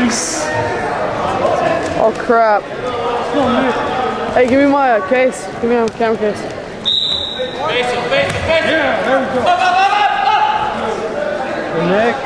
Nice. Oh crap. Come on, Nick. Hey, give me my case. Give me my camera case. Yeah, there we go. Nick.